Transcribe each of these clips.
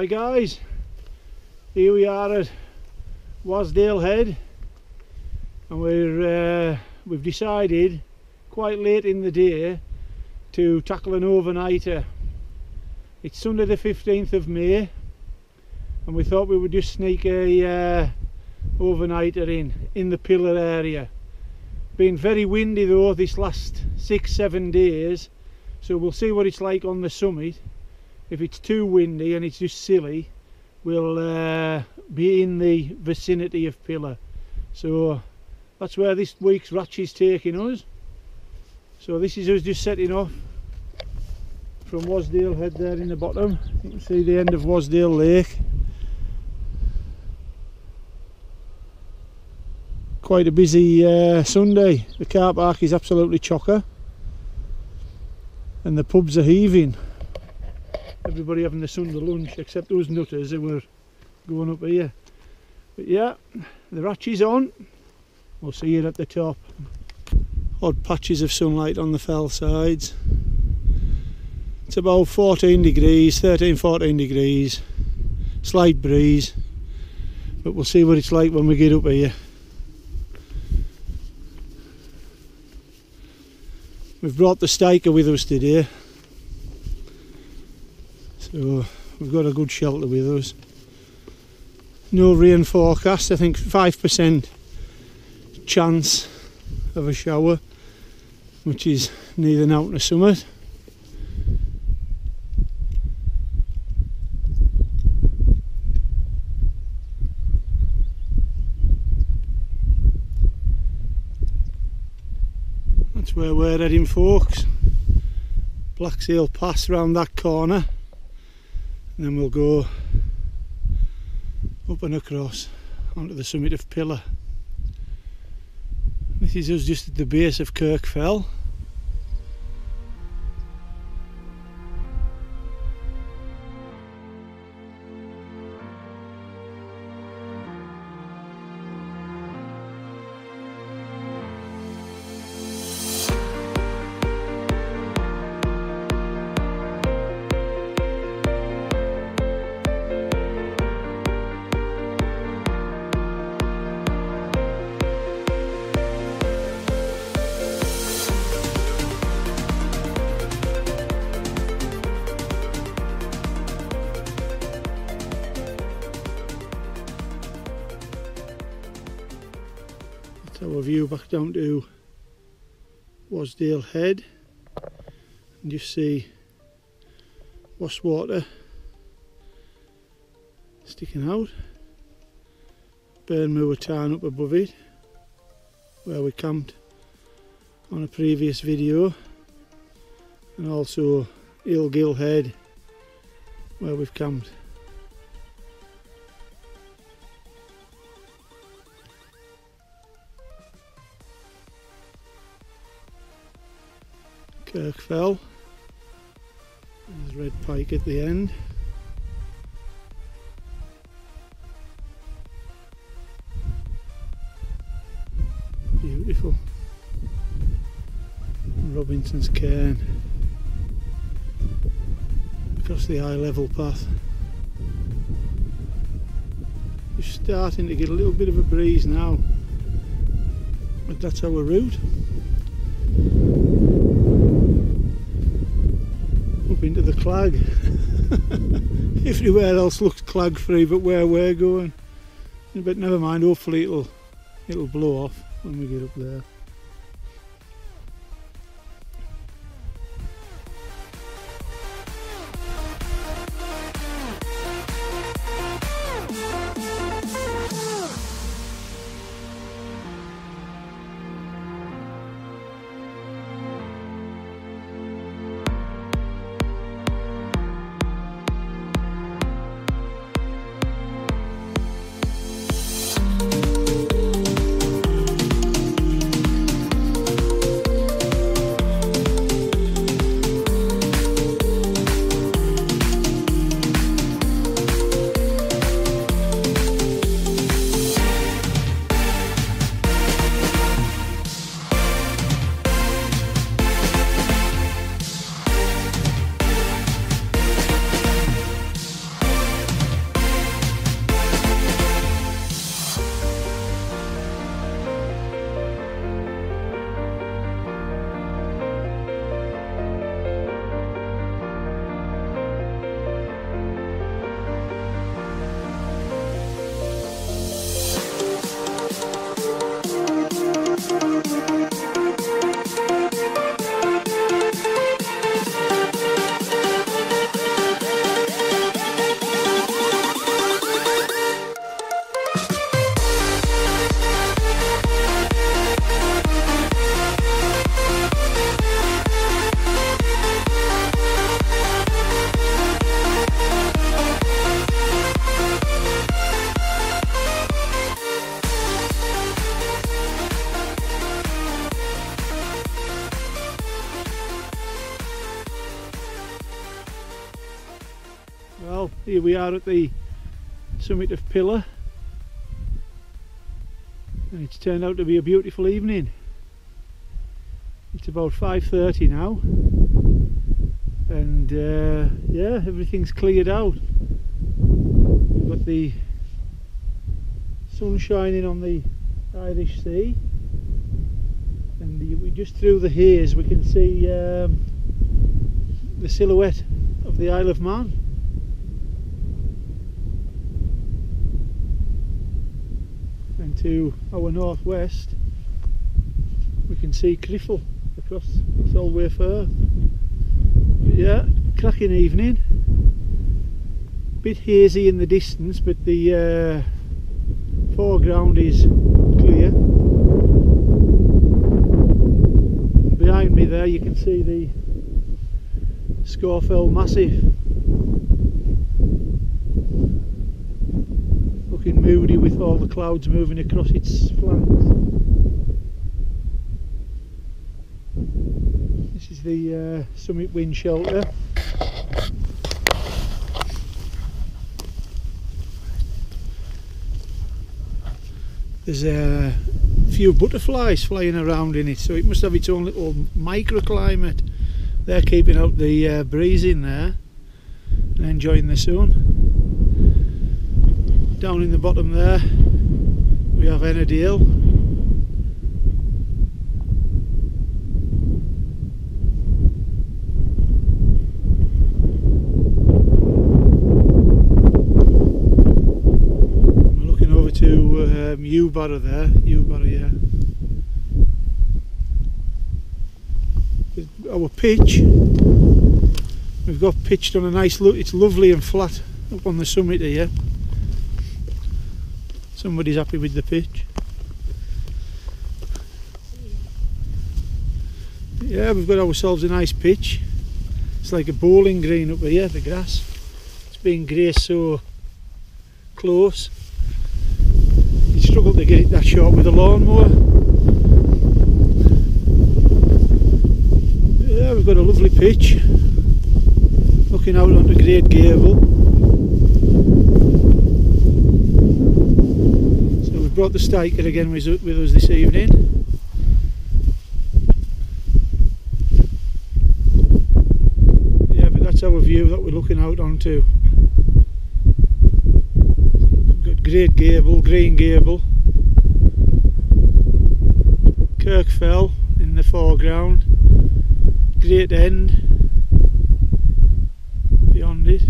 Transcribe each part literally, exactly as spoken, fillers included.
Hi guys, here we are at Wasdale Head, and we're uh, we've decided quite late in the day to tackle an overnighter. It's Sunday the fifteenth of May, and we thought we would just sneak a uh, overnighter in in the pillar area. Been very windy though this last six seven days, so we'll see what it's like on the summit. If it's too windy and it's just silly, we'll uh, be in the vicinity of Pillar. So that's where this week's ratch is taking us. So this is us just setting off from Wasdale Head there in the bottom. You can see the end of Wasdale Lake. Quite a busy uh, Sunday. The car park is absolutely chocker, and the pubs are heaving. Everybody having the Sunday lunch except those nutters who were going up here. But yeah, the ratch is on. We'll see it at the top. Odd patches of sunlight on the fell sides. It's about fourteen degrees, thirteen fourteen degrees. Slight breeze, but we'll see what it's like when we get up here. We've brought the Staika with us today, so we've got a good shelter with us. No rain forecast. I think five percent chance of a shower, which is neither now nor summit. That's where we're heading, folks. Blacksail Pass round that corner, and then we'll go up and across onto the summit of Pillar. This is us just at the base of Kirkfell. Our view back down to Wasdale Head, and you see Wastwater sticking out, Burnmoor Tarn up above it where we camped on a previous video, and also Hilleberg Head where we've camped. Kirkfell, there's red pike at the end. Beautiful. Robinson's Cairn across the high level path. Just starting to get a little bit of a breeze now, but that's our route. Up into the clag. Everywhere else looks clag free, but where we're going, but never mind, hopefully it'll it'll blow off when we get up there. well. Here we are at the summit of Pillar, and it's turned out to be a beautiful evening. It's about five thirty now, and uh, yeah, everything's cleared out. We've got the sun shining on the Irish Sea, and the, we just through the haze we can see um, the silhouette of the Isle of Man. And to our northwest we can see Criffle across Solway Firth. But yeah, cracking evening. Bit hazy in the distance, but the uh, foreground is clear. Behind me there you can see the Scawfell Massif, looking moody with all the clouds moving across its flanks. This is the uh, summit wind shelter. There's a few butterflies flying around in it, so it must have its own little microclimate. They're keeping out the uh, breeze in there and enjoying the sun. Down in the bottom there we have Ennerdale. We're looking over to um, Hilleberg there, Hilleberg, yeah. Our pitch, we've got pitched on a nice look, it's lovely and flat up on the summit here. Somebody's happy with the pitch. Yeah, we've got ourselves a nice pitch. It's like a bowling green up here, the grass. It's been graced so close. You struggle to get it that short with a lawnmower. Yeah, we've got a lovely pitch looking out onto Great Gable. So we've brought the Staika again with, with us this evening. Yeah, but that's our view that we're looking out onto. We've got Great Gable, Green Gable, Kirkfell in the foreground, Great End beyond it.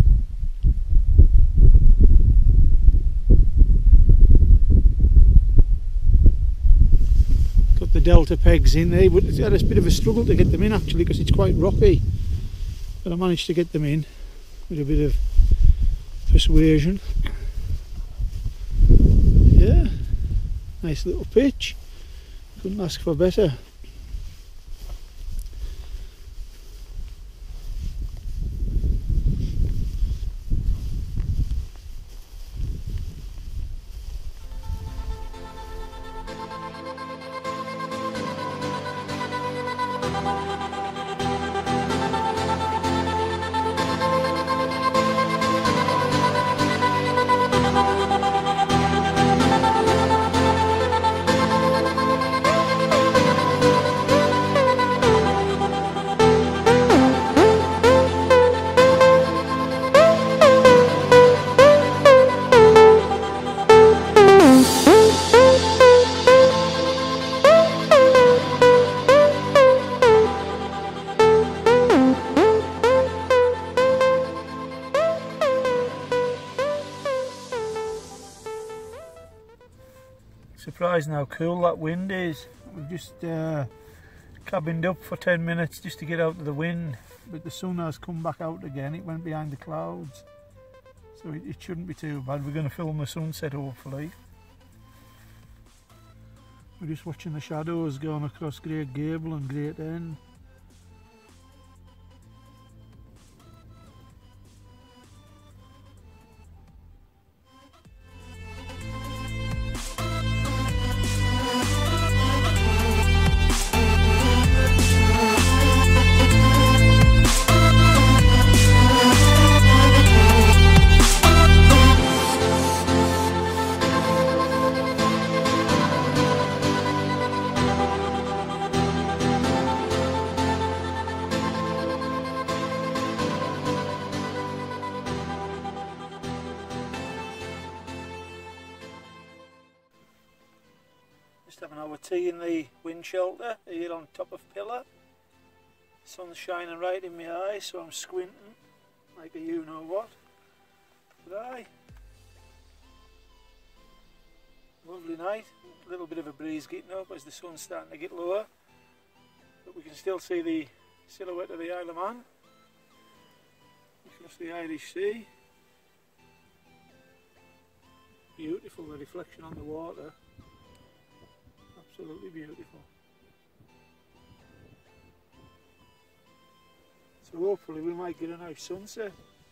Got the delta pegs in there, but it's had a bit of a struggle to get them in actually because it's quite rocky, but I managed to get them in with a bit of persuasion. Yeah, nice little pitch, couldn't ask for better. Surprising how cool that wind is. We've just uh, cabined up for ten minutes just to get out of the wind, but the sun has come back out again. It went behind the clouds, so it, it shouldn't be too bad. We're going to film the sunset hopefully. We're just watching the shadows going across Great Gable and Great End. tea in the wind shelter here on top of pillar. Sun's shining right in my eyes, so I'm squinting like a you know what. But aye, lovely night. A little bit of a breeze getting up as the sun's starting to get lower, but we can still see the silhouette of the Isle of Man across the Irish Sea. Beautiful, the reflection on the water. Absolutely beautiful. So hopefully we might get a nice sunset.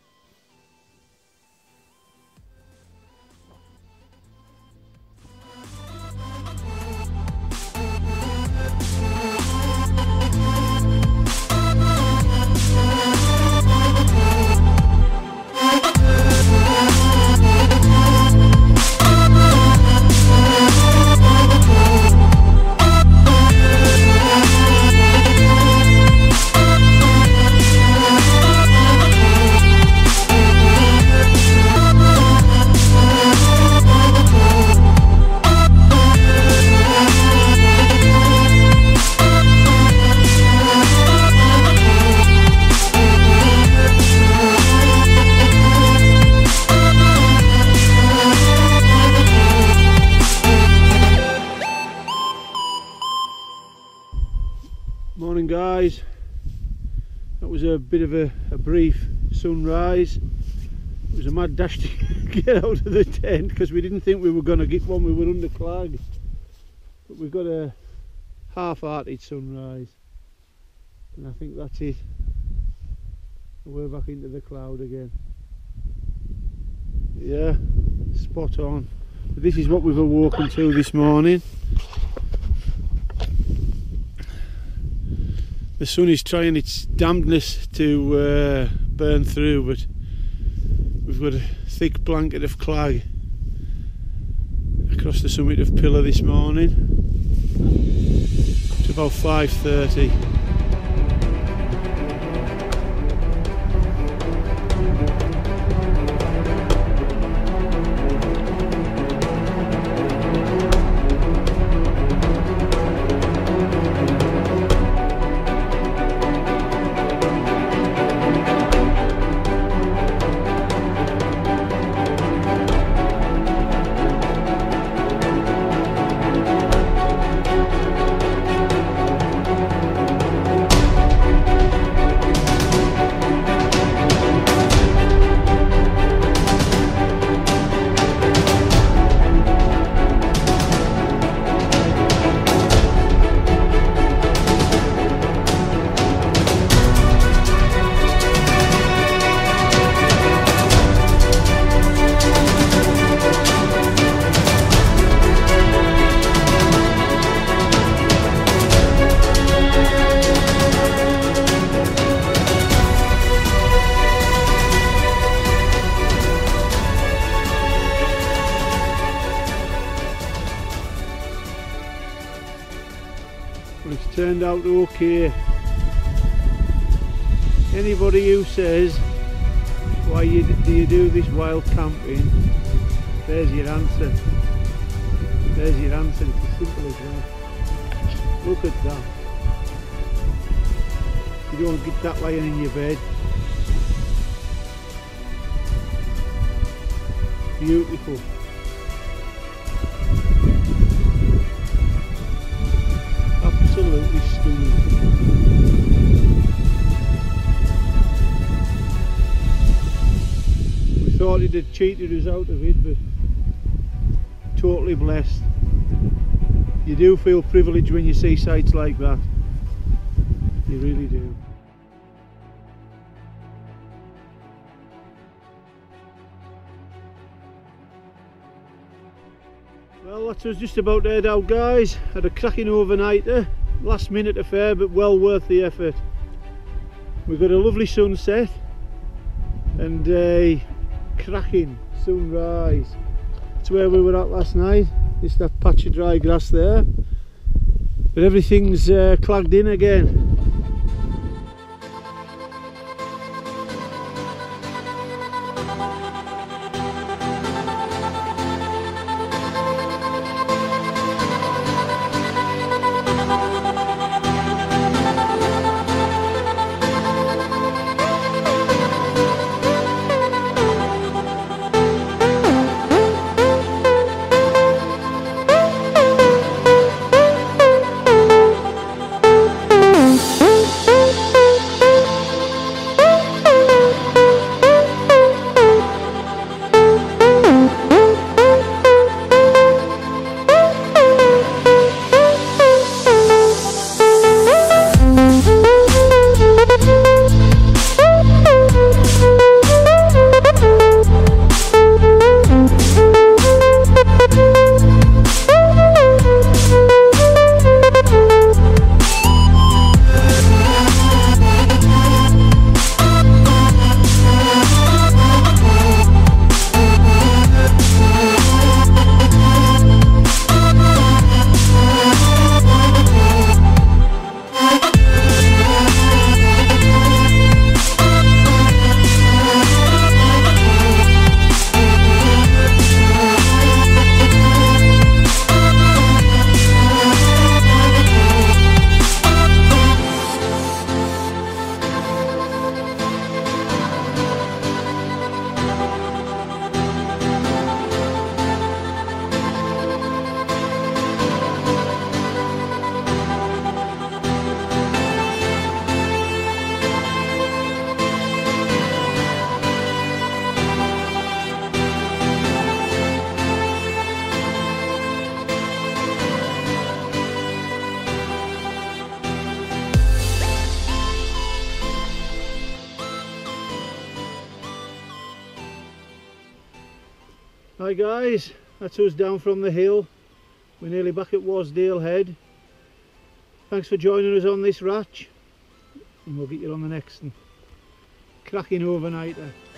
Morning guys, that was a bit of a, a brief sunrise. It was a mad dash to get out of the tent because we didn't think we were going to get one. We were under clag, but we've got a half-hearted sunrise, and I think that's it. We're back into the cloud again. Yeah, spot on. But this is what we've awoken to this morning. The sun is trying its damnedest to uh, burn through, but we've got a thick blanket of clag across the summit of Pillar this morning. It's about five thirty. Well, it's turned out okay. Anybody who says, why you, do you do this wild camping, there's your answer. There's your answer, it's as simple as that. Look at that. You don't get that lying in your bed. Beautiful. Absolutely stunning. We thought it had cheated us out of it, but totally blessed. You do feel privileged when you see sights like that. You really do. Well, that's us just about aired out, guys. Had a cracking overnighter, last minute affair, but well worth the effort. We've got a lovely sunset and a cracking sunrise. That's where we were at last night. It's that patch of dry grass there, but everything's uh, clagged in again. Hi guys, that's us down from the hill. We're nearly back at Wasdale Head. Thanks for joining us on this ratch, and we'll get you on the next one. Cracking overnighter.